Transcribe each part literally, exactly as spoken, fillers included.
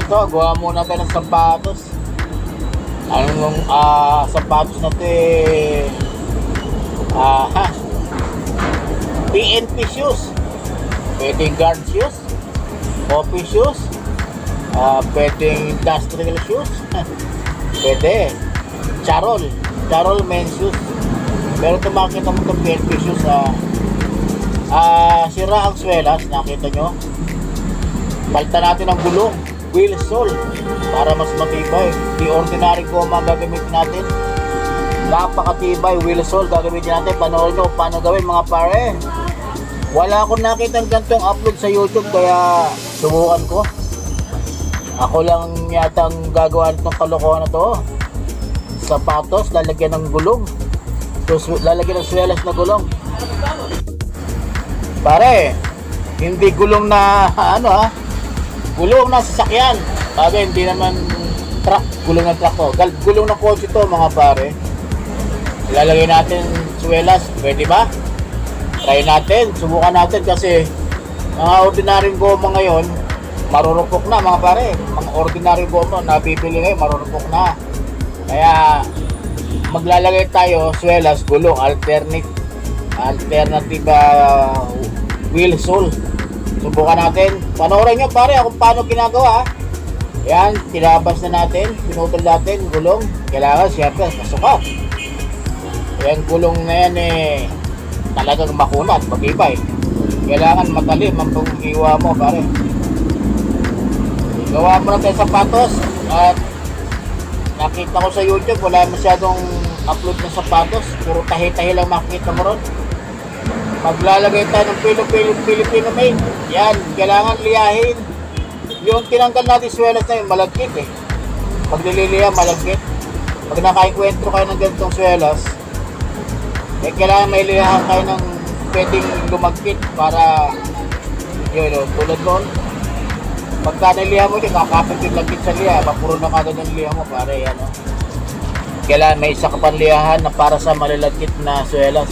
Ito, gawa muna tayo ng sapatos. Anong uh, sapatos natin? Ah, ha. P N P shoes. Pwedeng guard shoes, office shoes, uh, pwedeng industrial shoes, pwede charol, charol men's shoes. Pero ito makikita mo itong P N P shoes, uh, uh, sira ang swelas, nakita nyo. Palitan natin ang gulong, wheel sole, para mas matibay. Di ordinary goma gagamitin natin, napakatibay. Wheel sole gagamitin natin. Panoorin nyo paano gawin, mga pare. Wala akong nakita ng gantong upload sa YouTube, kaya subukan ko. Ako lang yata ang gagawa nitong kalokohan na to. Sapatos, lalagyan ng gulong, tapos lalagyan ng swelas na gulong. Pare, hindi gulong na ano ha, gulong na sasakyan. Bagay, hindi naman truck, gulong ng truck to. Gulong ng kotse to, mga pare. Ilalagay natin swelas, pwede ba? Try natin, subukan natin, kasi mga ordinaryong goma ngayon marurupok na, mga pare. Mga ordinaryong goma nabibili ngayon marurupok na. Kaya maglalagay tayo swelas, gulong, alternate alternative uh, wheel sole. Subukan natin. Panoorin nyo, pare, kung paano ginagawa. Yan, tinabas na natin, pinutol natin gulong. Kailangan siyempre masukat. Yan, gulong na yan eh talagang makunat, magibay. Kailangan matalim ang paghiwa mo, pare. Gawa mo na tayo sapatos. At nakita ko sa YouTube, wala masyadong upload ng sapatos, puro tahi-tahi lang makikita mo ron. Maglalagay tayo ng Filipino made. Yan, kailangan liyahin. Yung tinanggal natin swelas na yun, malagkit eh. Pag nililiya, malagkit. Pag nakainkwentro kayo ng ganitong swelas, eh, kailangan may liyahan kayo ng pwedeng lumagkit para yun, no, tulad nun. Pagka niliha mo din, kakapit yung lagkit sa liha, mapuro na kagad ng liha mo, pare. Yan, no? Kailangan may isa ka pang liyahan na para sa malalagkit na swelas.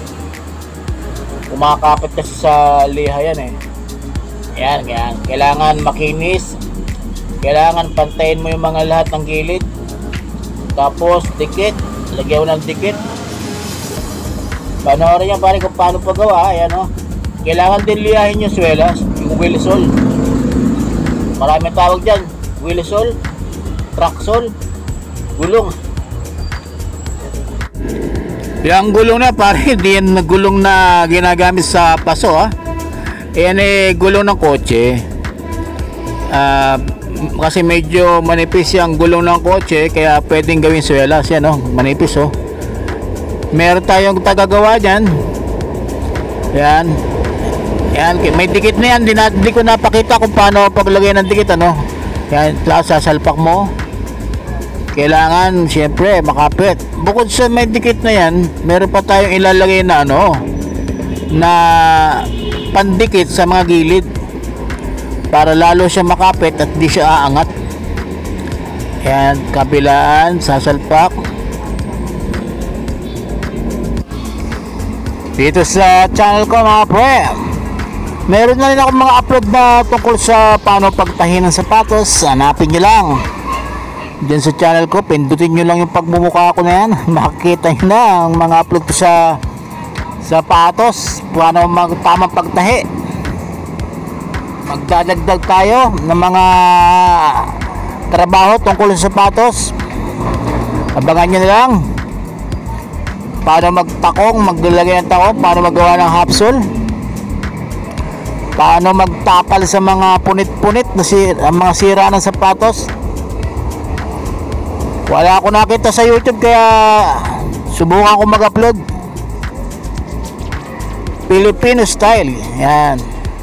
Kumakapit kasi sa liha yan eh. Yan, yan. Kailangan makinis. Kailangan pantayin mo yung mga lahat ng gilid. Tapos dikit, lagyan mo ng dikit. Panoorin nyo, pare, kung paano pagawa. Ayan, o. Kailangan din liyahin yung swelas, yung wheel sole. Maraming tawag dyan, wheel sole, track sole, gulong. Yung gulong na, pare, hindi yan gulong na ginagamit sa paso, ha. Yan eh, gulong ng kotse. uh, Kasi medyo manipis yung gulong ng kotse, kaya pwedeng gawin swelas. Yan, o, manipis, o. Meron tayong tagagawa dyan. Yan. Yan, may dikit na yan. Di, na, di ko napakita kung paano paglagay ng dikit, ano. Yan, sasalpak mo. Kailangan siyempre makapit. Bukod sa may dikit na yan, meron pa tayong ilalagay na ano, na pandikit sa mga gilid, para lalo siya makapit at di siya aangat. Yan, kabilaan, sasalpak. Dito sa channel ko, mga pre, meron na rin ako mga upload na tungkol sa paano pagtahi ng sapatos. Hanapin nyo lang dyan sa channel ko, pindutin nyo lang yung pagmumukha ko na yan. Makikita nyo na ang mga upload ko sa sapatos, paano mag tamang pagtahi. Magdadagdag tayo ng mga trabaho tungkol sa sapatos. Abangan nyo na lang. Paano magtakong, maglalagay ng takong, paano magawa ng half sole, paano magtapal sa mga punit-punit na si, ang mga sira ng sapatos. Wala ako nakita sa YouTube, kaya subukan ko mag-upload. Filipino style. Yan.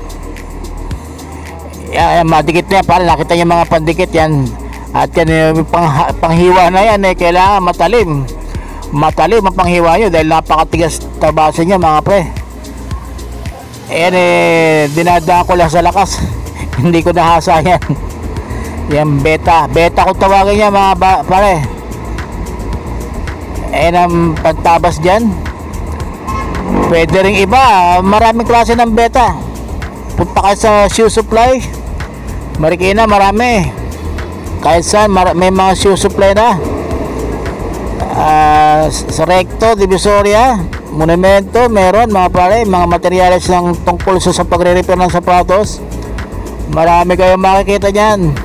Yan, yan, madikit na yan. Para nakita niyo mga pandikit yan. At yan, yung pang, panghiwa na yan eh, kailangan matalim. Matalim ang panghiwa nyo dahil napakatigas tabasan niya, mga pre. Ayan eh, dinadaan ko lang sa lakas. Hindi ko nahasa yan. Yan, beta. Beta ko tawagin niya, mga pare. Ayan ang pagtabas dyan. Pwede rin iba. Maraming klase ng beta. Punta kayo sa shoe supply, Marikina, marami. kahit saan may mga shoe supply na. Uh, sa Recto, Divisoria, Monumento, meron mga pare, mga materyales ng tungkol sa, sa pagre-repair ng sapatos. Marami kayong makikita dyan.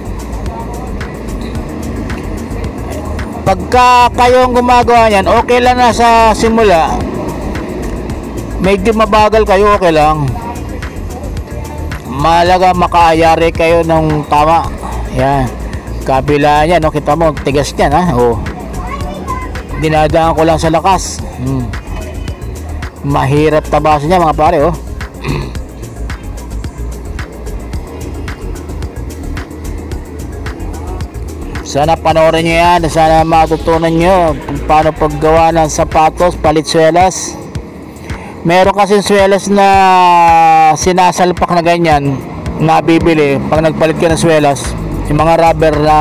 Pagka kayong gumagawa yan, okay lang na sa simula. Medyo mabagal kayo, okay lang. Malaga makaayari kayo ng tama. Yan, kabila niya, no? Kita mo, tigas niyan, ha? Oh. Dinadaan ko lang sa lakas. hmm. Mahirap tabasin niya mga pare, oh. Sana panoorin nyo yan. Sana matutunan nyo kung paano paggawa ng sapatos, palitsuelas. Meron kasi swelas na sinasalpak na ganyan, nabibili pag nagpalit ka ng swelas. Yung mga rubber na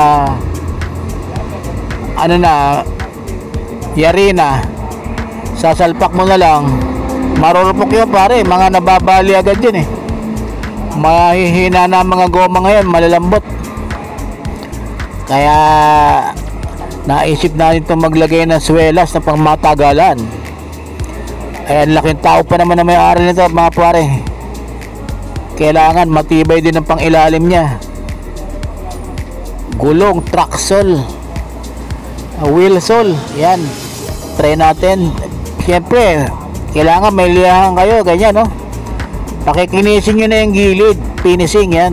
ano na, yari na, sasalpak mo na lang, marurupok yun pare. Mga nababali agad yun eh. Mahihina na mga goma ngayon, malalambot. Kaya naisip natin itong maglagay ng swelas na pang matagalan. Ay, ang laking tao pa naman na may-ari nito mga pare. Kailangan matibay din ang pang ilalim niya. Gulong, traksol, wheel sole, yan. Try natin. Siyempre kailangan may liyahan kayo, ganyan, no? Pakikinisin nyo na yung gilid, finishing yan.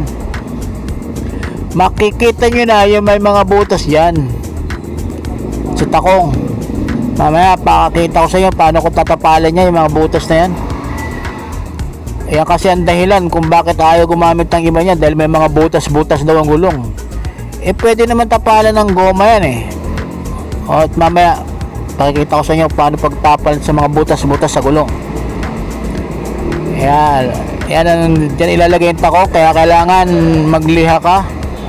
Makikita nyo na yung may mga butas dyan sa takong. Mamaya pakakita ko sa inyo paano ko tatapalan niya yung mga butas na yan. Ayan kasi ang dahilan kung bakit ayaw gumamit ng iba niya, dahil may mga butas-butas daw ang gulong. Eh pwede naman tapalan ng goma yan eh. O, at mamaya pakikita ko sa inyo paano pagtapal sa mga butas-butas sa gulong. Ayan, yan ang dyan ilalagay yung takok, kaya kailangan magliha ka.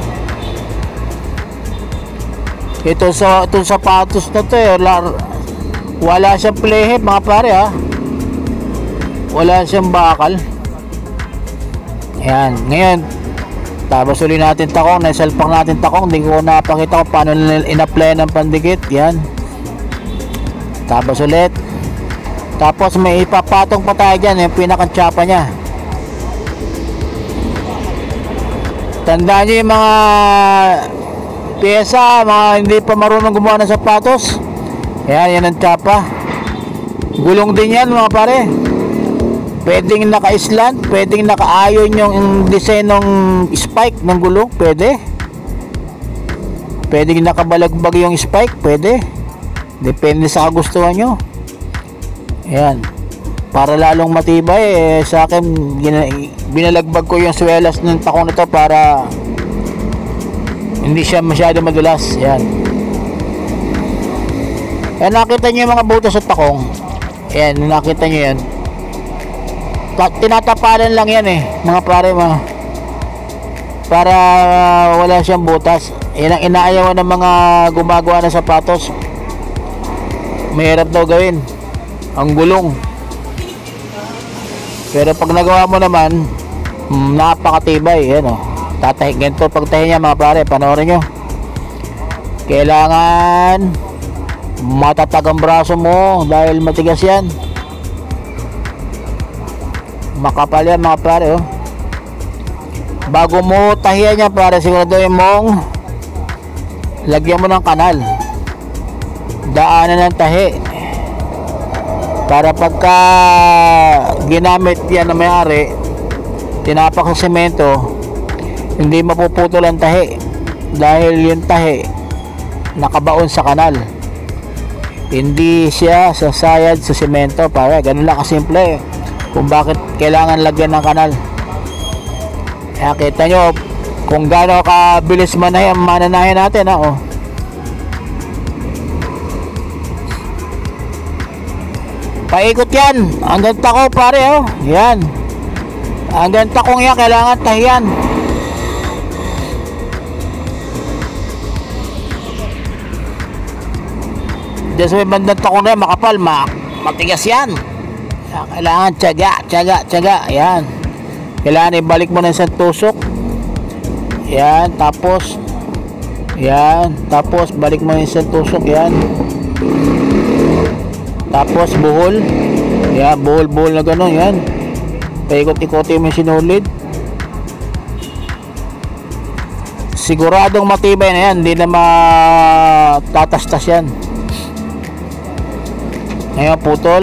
Ito sa itong sapatos na to eh, wala siyang playhead mga pare, ha. Wala siyang bakal. Ayan, ngayon tapos uli natin takong, naisalpak natin takong. Hindi ko napakita kung paano in-apply ng pandikit. Yan, tapos ulit. Tapos may ipapatong pa tayo dyan, yung pinakatsapa nya. Tandaan nyo yung mga pyesa, mga hindi pa marunong gumawa ng sapatos. Yan, yan ang tsapa. Gulong din yan mga pare. Pwedeng naka-islant, pwedeng naka-ayon yung design ng spike ng gulong, pwede. Pwedeng nakabalagbag yung spike, pwede. Depende sa kagustuhan nyo. Yan, para lalong matibay eh, sa akin binalagbag ko yung swelas ng takong nito para hindi siya masyado madulas. Yan. Yan, nakita nyo yung mga butas sa takong. Yan, nakita nyo yan. Tinatapalan lang yan eh mga pare, mga para uh, wala siyang butas. Yan ang inaayawan ng mga gumagawa ng sapatos. Mahirap daw gawin ang gulong, pero pag nagawa mo naman, napakatibay. Yan o, tatahig ganito pagtahi niya mga pare. Panoorin nyo, kailangan matatag ang braso mo dahil matigas yan, makapal yan mga pare, oh. Bago mo tahiyan niya pare, siguraduhin mong lagyan mo ng kanal, daanan ng tahi, para pagka ginamit yan na may-ari, tinapak sa semento, hindi mapuputol ang tahi, dahil yung tahi nakabaon sa kanal, hindi siya sasayad sa semento pare. Ganun lang kasimple eh, kung bakit kailangan lagyan ng kanal. Kaya kita nyo kung gaano kabilis manahin, mananahin natin, ha, oh. Paikot yan hanggang tako pare, oh. Yan, hanggang takong yan kailangan tahiyan. Diyos, may bandang takong na yan, makapal, mak matigas yan. Kailangan tiyaga, tiyaga, tiyaga. Yan, kailangan ibalik mo na sa tusok. Yan, tapos Yan, tapos balik mo yung isang tusok, yan. Tapos buhol. Yan, buhol-buhol na gano'n, yan. Paikot-ikotin mo yung sinulid. Siguradong matibay na yan, hindi na matatastas yan. Ngayon, putol.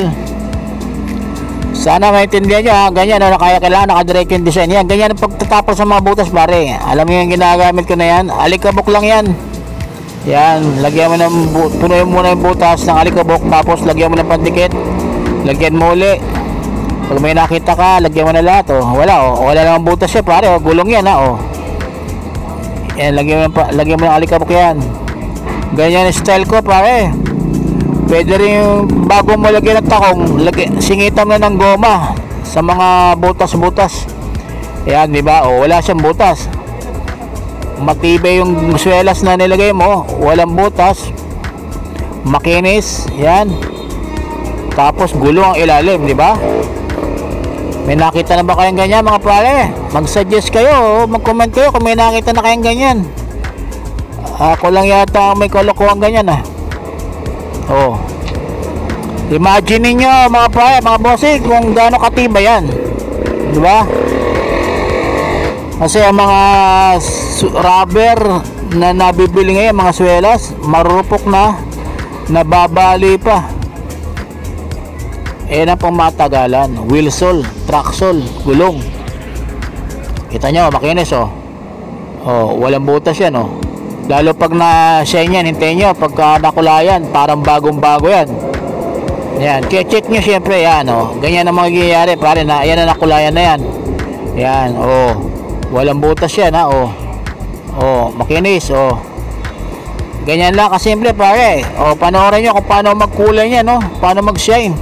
Sana maintindihan nyo ha, ganyan, no, kaya kailangan nakadiretso yung design yan. Ganyan ang pagtatapos sa mga butas, pare. Alam mo yung ginagamit ko na yan, alikabok lang yan. Yan, lagyan mo ng, punuin mo na yung butas ng alikabok, tapos lagyan mo ng pandikit, lagyan mo uli. Pag may nakita ka, lagyan mo na lahat, oh. Wala, oh, wala lang ang butas siya, pare, oh. Gulong yan, ha, oh. Yan, lagyan mo, lagyan mo ng alikabok yan. Ganyan yung style ko, pare. Pwede rin yung bago mo lagyan ng takong, lagyan, singitan mo ng goma sa mga butas-butas. Yan, di ba? O, wala siyang butas. Matibay yung swelas na nilagay mo, walang butas. Makinis, yan. Tapos gulong ang ilalim, di ba? May nakita na ba kayong ganyan, mga pare? Mag-suggest kayo, mag-comment kayo kung may nakita na kayong ganyan. Ako lang yata may kalokohan ganyan, ah. Oh. Imagine niyo mga pare, mga bossing, kung gaano katibay yan. Di ba? Kasi ang mga rubber na nabibili ngayon, mga swelas, marupok na, nababali pa. Eh na pang matagalan. Wheelsol, tracksol, gulong. Kita nyo, makinis, oh. Oh, walang butas yan, oh. Lalo pag na-shine yan, hintayin nyo, pagka nakulayan, parang bagong-bago yan. Yan, kaya check nyo syempre, yan, oh. Ganyan ang mangyayari, pare, na, yan na nakulayan na yan. Yan, oh. Walang butas yan, ha, oh. Oh, makinis, oh. Ganyan lang kasimple, pare. Oh, panoorin nyo kung paano magkulay yan, no? Paano mag-shine.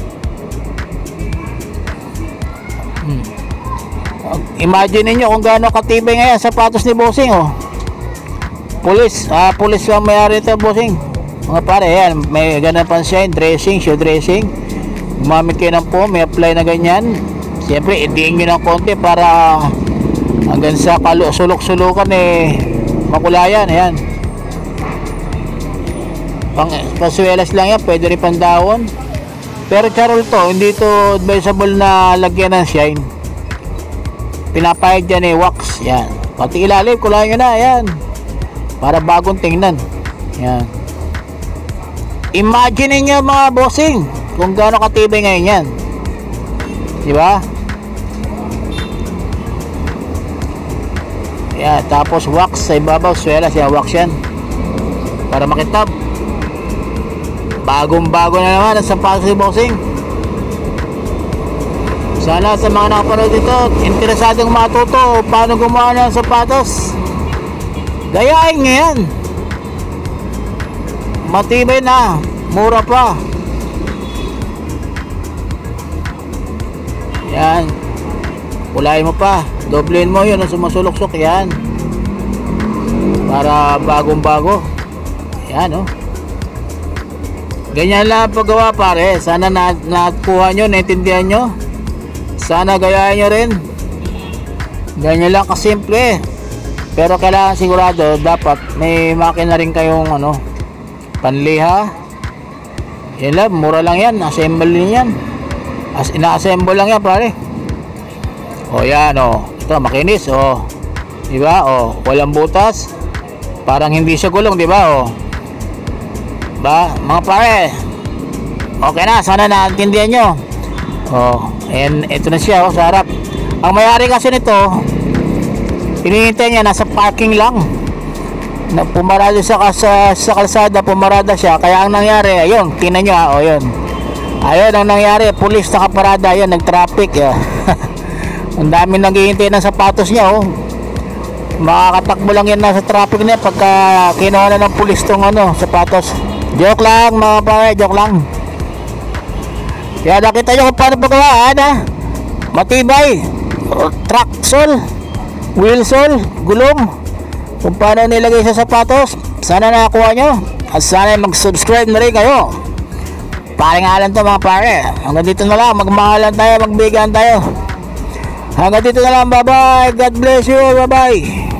Hmm. Imagine niyo kung gaano katibay ngayon sapatos ni bossing, oh. Pulis, ah, pulis ang mayari ito, bossing. Mga pare, yan, may ganun pang shine, dressing, shoe dressing. Gumamit kayo ng foam, may apply na ganyan. Siyempre, idiin nyo ng konti para hanggang sa sulok-sulukan, eh, makulayan, ayan. Pang, pasuelas lang yan, pwede rin pang dahon. Pero charol to, hindi to advisable na lagyan ng shine. Pinapahid dyan, eh, wax, yan. Pati ilalim, kulayan nyo na, ayan. Para bagong tingnan. Yan. Imagine niyo mga bossing kung gaano katibay ngayon yan. Di ba? Yan, tapos wax sa ibabaw, swelas, yan, wax yan. Para makitab. Bagong-bago na naman ang sapatos ni bossing. Sana sa mga nakapanood dito, interesadong matuto paano gumawa ng sapatos. Gayahin nyo yan. Matibay na, mura pa. Yan. Kulayin mo pa, doblein mo yun ang sumasulok-sok, yan. Para bagong-bago. Yan, oh. Ganyan lang ang paggawa, pare. Sana na nakuha nyo, naintindihan nyo. Sana gayahin nyo rin. Ganyan lang kasimple. Pero kailangan sigurado, dapat may makina rin kayong ano, panliha. Yan lang, mura lang yan, assemble din yan. As ina-assemble lang yan, pare. O yan, o. Ito, makinis, o. Diba, o. Walang butas. Parang hindi siya gulong, diba, o. Ba, mga pare. Okay na, sana naintindihan nyo. O, and ito na siya, o, sa harap. Ang mayari kasi nito, hinihintay niya, nasa parking lang. Na pumarada sa, sa, sa kalsada, pumarada siya. Kaya ang nangyari, ayun, tingnan nyo, ha, o, yun. Ayun ang nangyari, pulis nakaparada, ayun, nag-traffic. Ang dami naghihintay ng sapatos niya, oh. Makakatakbo lang yan nasa traffic niya pagka kinuha na ng pulis tong ano, sapatos. Joke lang, mga pare, joke lang. Kaya nakita nyo kung paano pagkawaan, ha. Matibay, tracksol, wheelsol, gulong. Kung paano nilagay sa sapatos. Sana nakakuha nyo. At sana mag-subscribe na rin kayo. Paringalan to, mga pare. Hanggang dito na lang, magmahalan tayo, magbigan tayo. Hanggang dito na lang, bye bye. God bless you, bye bye.